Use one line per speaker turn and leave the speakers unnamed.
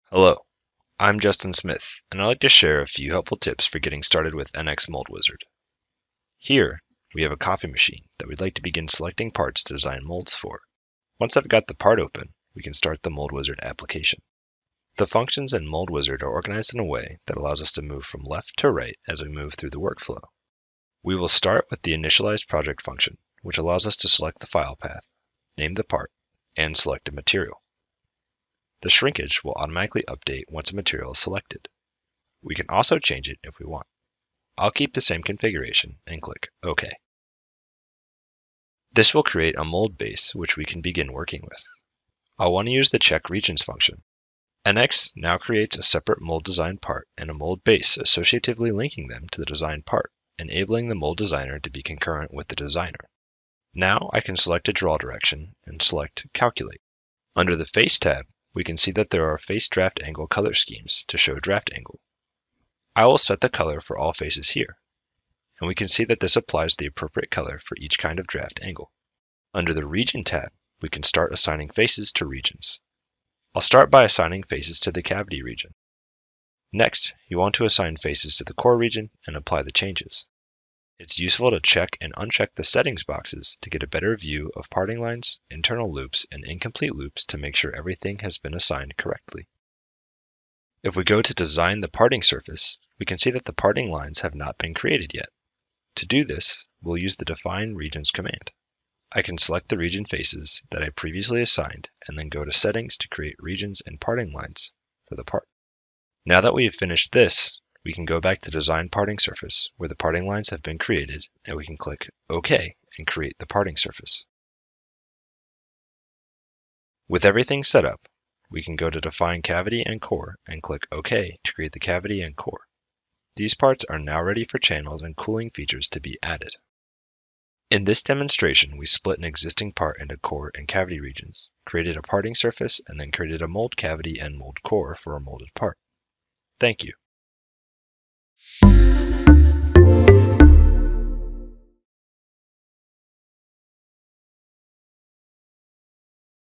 Hello, I'm Justin Smith, and I'd like to share a few helpful tips for getting started with NX Mold Wizard. Here, we have a coffee machine that we'd like to begin selecting parts to design molds for. Once I've got the part open, we can start the Mold Wizard application. The functions in Mold Wizard are organized in a way that allows us to move from left to right as we move through the workflow. We will start with the Initialize Project function, which allows us to select the file path, name the part, and select a material. The shrinkage will automatically update once a material is selected. We can also change it if we want. I'll keep the same configuration and click OK. This will create a mold base which we can begin working with. I'll want to use the check regions function. NX now creates a separate mold design part and a mold base associatively linking them to the design part, enabling the mold designer to be concurrent with the designer. Now I can select a draw direction and select Calculate. Under the Face tab, we can see that there are face draft angle color schemes to show draft angle. I will set the color for all faces here, and we can see that this applies the appropriate color for each kind of draft angle. Under the Region tab, we can start assigning faces to regions. I'll start by assigning faces to the cavity region. Next, you want to assign faces to the core region and apply the changes. It's useful to check and uncheck the settings boxes to get a better view of parting lines, internal loops, and incomplete loops to make sure everything has been assigned correctly. If we go to design the parting surface, we can see that the parting lines have not been created yet. To do this, we'll use the define regions command. I can select the region faces that I previously assigned and then go to settings to create regions and parting lines for the part. Now that we have finished this, we can go back to design parting surface where the parting lines have been created, and we can click OK and create the parting surface. With everything set up, we can go to define cavity and core and click OK to create the cavity and core. These parts are now ready for channels and cooling features to be added. In this demonstration, we split an existing part into core and cavity regions, created a parting surface, and then created a mold cavity and mold core for a molded part. Thank you.